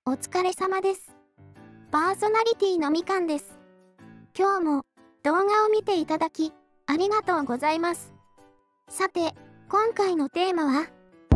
お疲れ様です。パーソナリティのみかんです。今日も動画を見ていただきありがとうございます。さて、今回のテーマは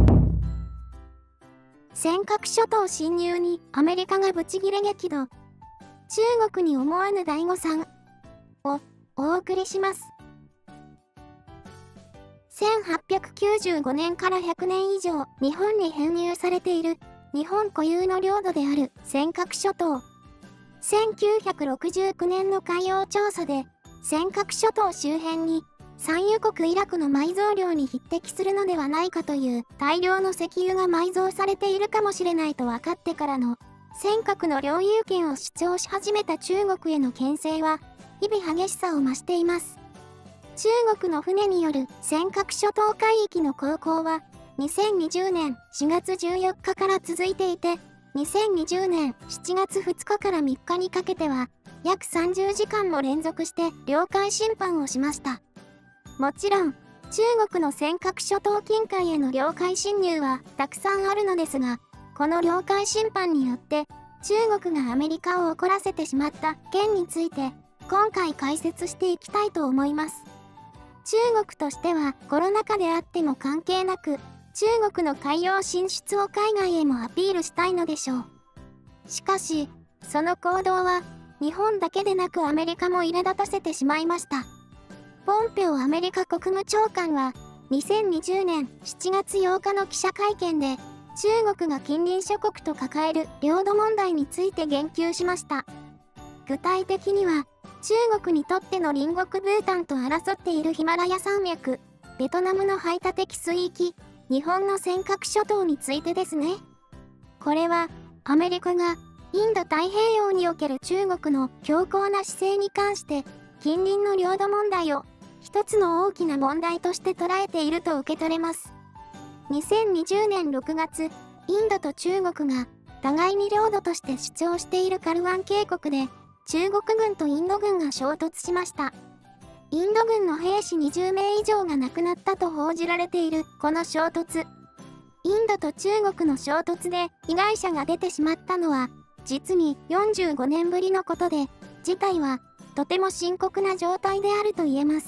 尖閣諸島侵入にアメリカがブチギレ激怒、中国に思わぬ大誤算をお送りします。1895年から100年以上日本に編入されている日本固有の領土である尖閣諸島。1969年の海洋調査で尖閣諸島周辺に産油国イラクの埋蔵量に匹敵するのではないかという大量の石油が埋蔵されているかもしれないと分かってからの尖閣の領有権を主張し始めた中国への牽制は日々激しさを増しています。中国の船による尖閣諸島海域の航行は2020年4月14日から続いていて、2020年7月2日から3日にかけては約30時間も連続して領海侵犯をしました。もちろん中国の尖閣諸島近海への領海侵入はたくさんあるのですが、この領海侵犯によって中国がアメリカを怒らせてしまった件について今回解説していきたいと思います。中国としてはコロナ禍であっても関係なく中国の海洋進出を海外へもアピールしたいのでしょう。しかしその行動は日本だけでなくアメリカも苛立たせてしまいました。ポンペオアメリカ国務長官は2020年7月8日の記者会見で中国が近隣諸国と抱える領土問題について言及しました。具体的には中国にとっての隣国ブータンと争っているヒマラヤ山脈、ベトナムの排他的水域、日本の尖閣諸島についてですね。これはアメリカがインド太平洋における中国の強硬な姿勢に関して近隣の領土問題を一つの大きな問題として捉えていると受け取れます。2020年6月、インドと中国が互いに領土として主張しているカルワン渓谷で中国軍とインド軍が衝突しました。インド軍の兵士20名以上が亡くなったと報じられているこの衝突。インドと中国の衝突で被害者が出てしまったのは実に45年ぶりのことで、事態はとても深刻な状態であると言えます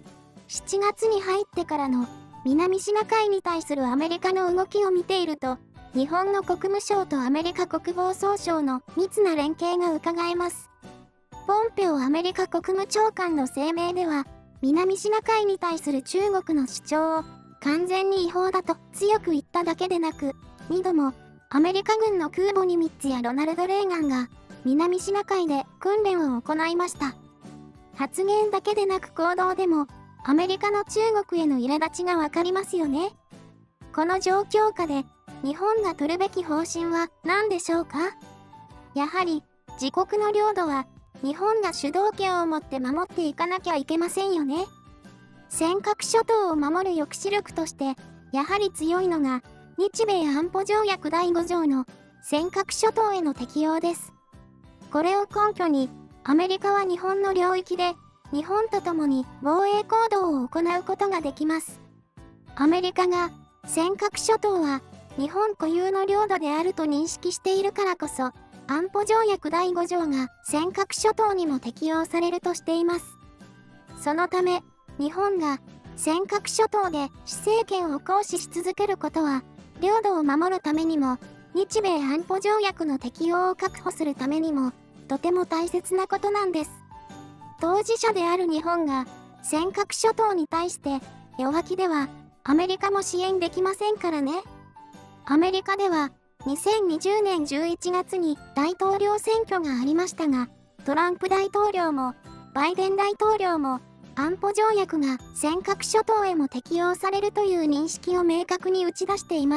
。7月に入ってからの南シナ海に対するアメリカの動きを見ていると、日本の国務省とアメリカ国防総省の密な連携が伺えます。ポンペオアメリカ国務長官の声明では、南シナ海に対する中国の主張を完全に違法だと強く言っただけでなく、2度もアメリカ軍の空母ニミッツやロナルド・レーガンが南シナ海で訓練を行いました。発言だけでなく行動でもアメリカの中国への苛立ちがわかりますよね。この状況下で日本が取るべき方針は何でしょうか？やはり自国の領土は日本が主導権を持って守っていかなきゃいけませんよね。尖閣諸島を守る抑止力としてやはり強いのが日米安保条約第5条の尖閣諸島への適用です。これを根拠にアメリカは日本の領域で日本と共に防衛行動を行うことができます。アメリカが尖閣諸島は日本固有の領土であると認識しているからこそ、安保条約第5条が尖閣諸島にも適用されるとしています。そのため、日本が尖閣諸島で施政権を行使し続けることは、領土を守るためにも、日米安保条約の適用を確保するためにも、とても大切なことなんです。当事者である日本が尖閣諸島に対して弱気ではアメリカも支援できませんからね。アメリカでは2020年11月に大統領選挙がありましたが、トランプ大統領もバイデン大統領も安保条約が尖閣諸島へも適用されるという認識を明確に打ち出しています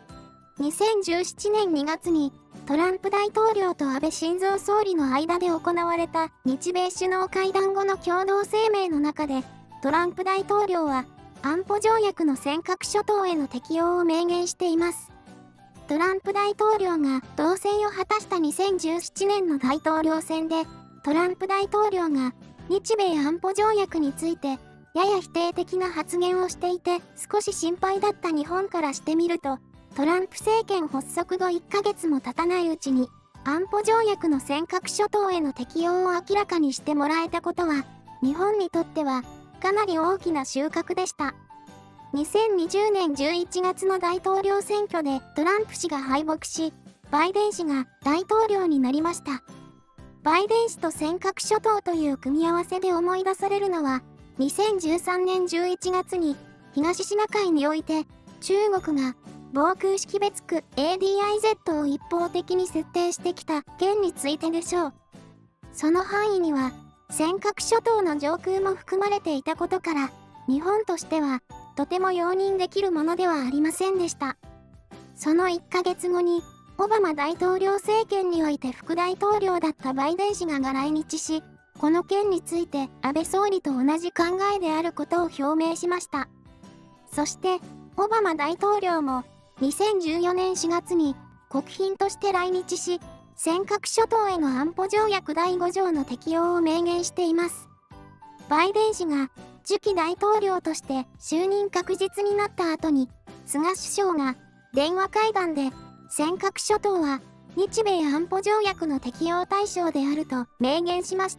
。2017年2月にトランプ大統領と安倍晋三総理の間で行われた日米首脳会談後の共同声明の中で、トランプ大統領は安保条約の尖閣諸島への適用を明言しています。トランプ大統領が当選を果たした2017年の大統領選で、トランプ大統領が日米安保条約についてやや否定的な発言をしていて、少し心配だった日本からしてみると、 トランプ政権発足後1ヶ月も経たないうちに、安保条約の尖閣諸島への適用を明らかにしてもらえたことは、日本にとってはかなり大きな収穫でした。2020年11月の大統領選挙でトランプ氏が敗北し、バイデン氏が大統領になりました。バイデン氏と尖閣諸島という組み合わせで思い出されるのは、2013年11月に東シナ海において中国が防空識別区 ADIZ を一方的に設定してきた件についてでしょう。その範囲には尖閣諸島の上空も含まれていたことから、日本としてはとても容認できるものではありませんでした。その1ヶ月後にオバマ大統領政権において副大統領だったバイデン氏が来日し、この件について安倍総理と同じ考えであることを表明しました。そしてオバマ大統領も2014年4月に国賓として来日し、尖閣諸島への安保条約第5条の適用を明言しています。バイデン氏が次期大統領として就任確実になった後に、菅首相が電話会談で尖閣諸島は日米安保条約の適用対象であると明言しました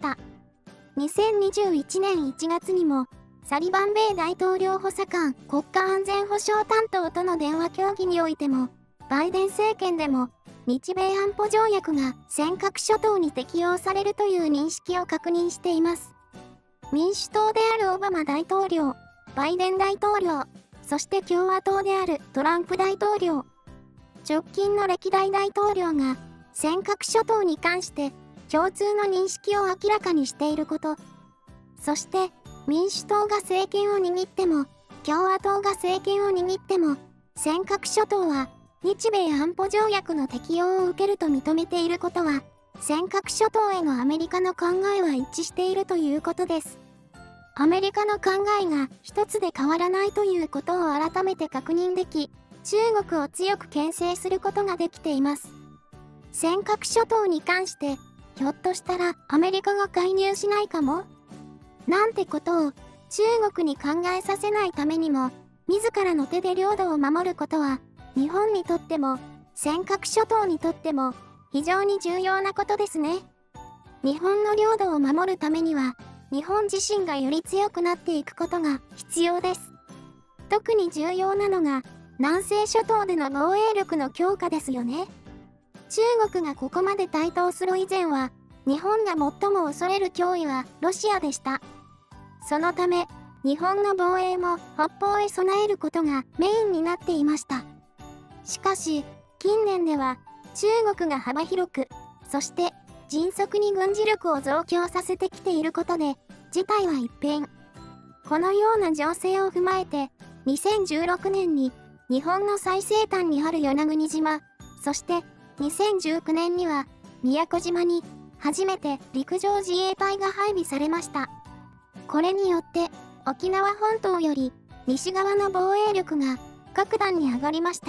。2021年1月にもサリバン米大統領補佐官国家安全保障担当との電話協議においても、バイデン政権でも日米安保条約が尖閣諸島に適用されるという認識を確認しています。民主党であるオバマ大統領、バイデン大統領、そして共和党であるトランプ大統領、直近の歴代大統領が尖閣諸島に関して共通の認識を明らかにしていること、そして民主党が政権を握っても共和党が政権を握っても尖閣諸島は日米安保条約の適用を受けると認めていることは、尖閣諸島へのアメリカの考えは一致しているということです。アメリカの考えが一つで変わらないということを改めて確認でき、中国を強く牽制することができています。尖閣諸島に関して、ひょっとしたらアメリカが介入しないかもなんてことを中国に考えさせないためにも、自らの手で領土を守ることは、日本にとっても、尖閣諸島にとっても、非常に重要なことですね。日本の領土を守るためには、日本自身がより強くなっていくことが必要です。特に重要なのが、南西諸島での防衛力の強化ですよね。中国がここまで台頭する以前は、日本が最も恐れる脅威はロシアでした。そのため、日本の防衛も北方へ備えることがメインになっていました。しかし、近年では中国が幅広く、そして迅速に軍事力を増強させてきていることで、事態は一変。このような情勢を踏まえて、2016年に日本の最西端にある与那国島、そして2019年には宮古島に初めて陸上自衛隊が配備されました。これによって沖縄本島より西側の防衛力が格段に上がりました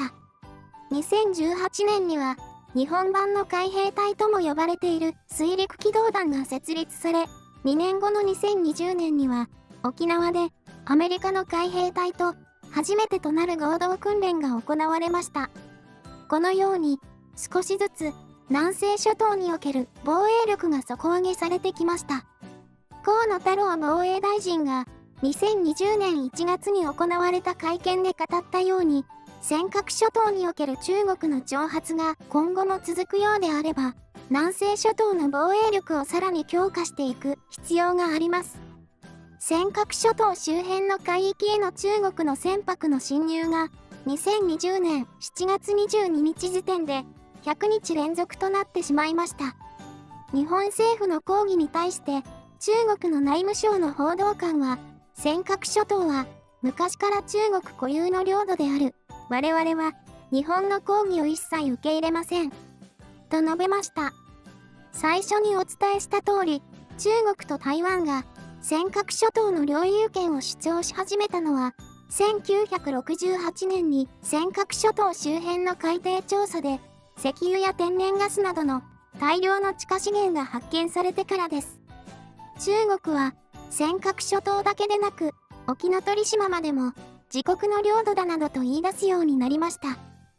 。2018年には日本版の海兵隊とも呼ばれている水陸機動団が設立され、2年後の2020年には沖縄でアメリカの海兵隊と初めてとなる合同訓練が行われました。このように少しずつ南西諸島における防衛力が底上げされてきました。河野太郎防衛大臣が2020年1月に行われた会見で語ったように、尖閣諸島における中国の挑発が今後も続くようであれば、南西諸島の防衛力をさらに強化していく必要があります。尖閣諸島周辺の海域への中国の船舶の侵入が2020年7月22日時点で100日連続となってしまいました。日本政府の抗議に対して中国の内務省の報道官は、尖閣諸島は昔から中国固有の領土である。我々は日本の抗議を一切受け入れません。と述べました。最初にお伝えした通り、中国と台湾が尖閣諸島の領有権を主張し始めたのは、1968年に尖閣諸島周辺の海底調査で、石油や天然ガスなどの大量の地下資源が発見されてからです。中国は尖閣諸島だけでなく、沖ノ鳥島までも自国の領土だなどと言い出すようになりました。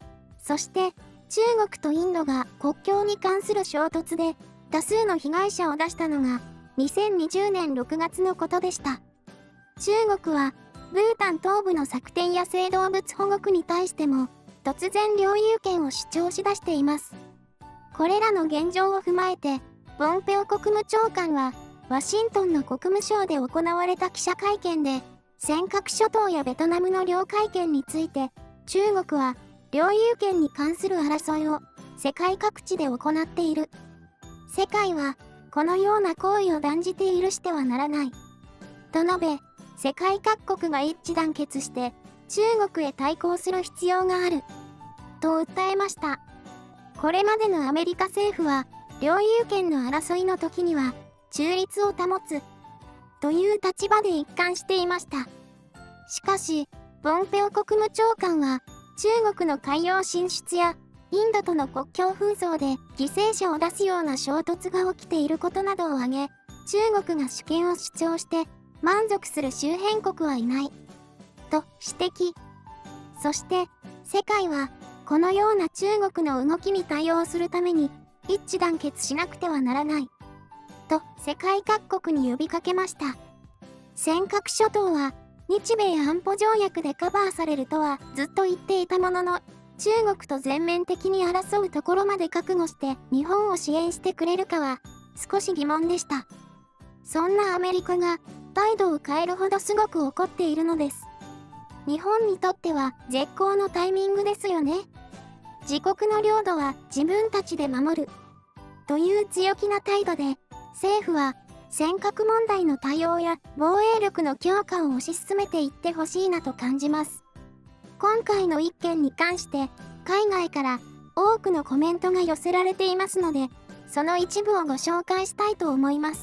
そして中国とインドが国境に関する衝突で多数の被害者を出したのが2020年6月のことでした。中国はブータン東部のサクテン野生動物保護区に対しても突然領有権を主張しだしています。これらの現状を踏まえてポンペオ国務長官はワシントンの国務省で行われた記者会見で尖閣諸島やベトナムの領海権について中国は領有権に関する争いを世界各地で行っている。世界はこのような行為を断じて許してはならない。と述べ、世界各国が一致団結して中国へ対抗する必要がある。と訴えました。これまでのアメリカ政府は領有権の争いの時には中立を保つという立場で一貫していました。しかし、ポンペオ国務長官は中国の海洋進出やインドとの国境紛争で犠牲者を出すような衝突が起きていることなどを挙げ、中国が主権を主張して満足する周辺国はいない、と指摘。そして、世界はこのような中国の動きに対応するために一致団結しなくてはならない、と世界各国に呼びかけました。尖閣諸島は日米安保条約でカバーされるとはずっと言っていたものの、中国と全面的に争うところまで覚悟して日本を支援してくれるかは少し疑問でした。そんなアメリカが態度を変えるほどすごく怒っているのです。日本にとっては絶好のタイミングですよね。自国の領土は自分たちで守るという強気な態度で、政府は尖閣問題の対応や防衛力の強化を推し進めていってほしいなと感じます。今回の一件に関して海外から多くのコメントが寄せられていますので、その一部をご紹介したいと思います。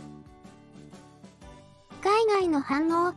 海外の反応。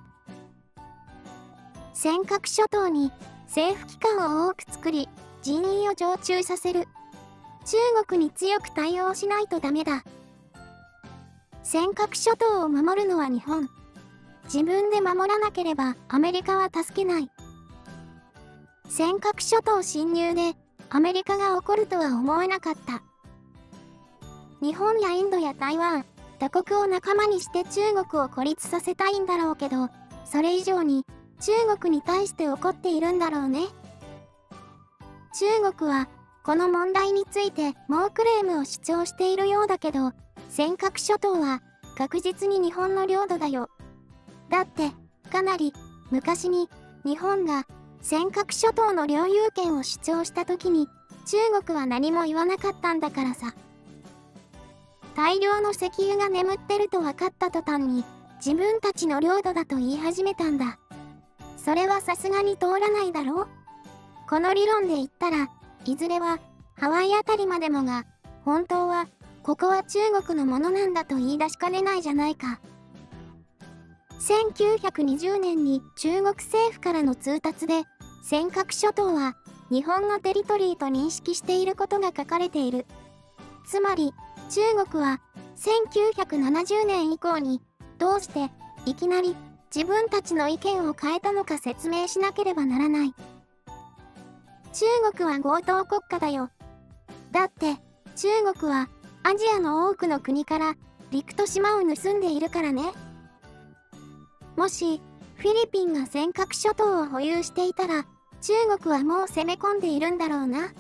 尖閣諸島に政府機関を多く作り人員を常駐させる。中国に強く対応しないとダメだ。尖閣諸島を守るのは日本。自分で守らなければアメリカは助けない。尖閣諸島侵入でアメリカが怒るとは思えなかった。日本やインドや台湾、他国を仲間にして中国を孤立させたいんだろうけど、それ以上に中国に対して怒っているんだろうね。中国はこの問題について猛クレームを主張しているようだけど、尖閣諸島は確実に日本の領土だよ。だってかなり昔に日本が尖閣諸島の領有権を主張した時に中国は何も言わなかったんだからさ。大量の石油が眠ってると分かった途端に自分たちの領土だと言い始めたんだ。それはさすがに通らないだろう。この理論で言ったらいずれはハワイあたりまでもが本当はここは中国のものなんだと言い出しかねないじゃないか。1920年に中国政府からの通達で尖閣諸島は日本のテリトリーと認識していることが書かれている。つまり中国は1970年以降にどうしていきなり自分たちの意見を変えたのか説明しなければならない。中国は強盗国家だよ。だって中国はアジアの多くの国から陸と島を盗んでいるからね。もしフィリピンが尖閣諸島を保有していたら中国はもう攻め込んでいるんだろうな。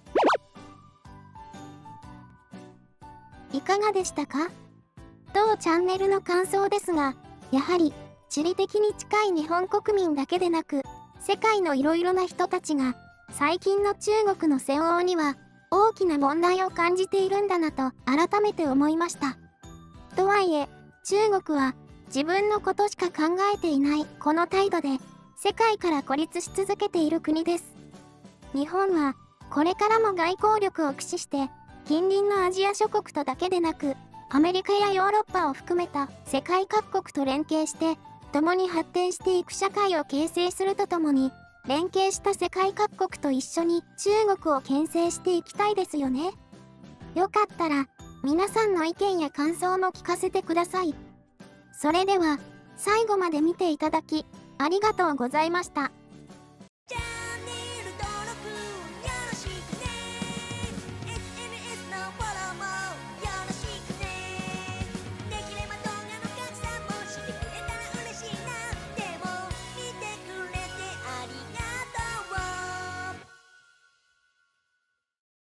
いかがでしたか？当チャンネルの感想ですが、やはり地理的に近い日本国民だけでなく世界のいろいろな人たちが最近の中国の戦争には大きな問題を感じているんだなと改めて思いました。とはいえ中国は自分のことしか考えていないこの態度で世界から孤立し続けている国です。日本はこれからも外交力を駆使して近隣のアジア諸国とだけでなくアメリカやヨーロッパを含めた世界各国と連携して共に発展していく社会を形成するとともに連携した世界各国と一緒に中国を牽制していきたいですよね。よかったら皆さんの意見や感想も聞かせてください。それでは最後まで見ていただきありがとうございました。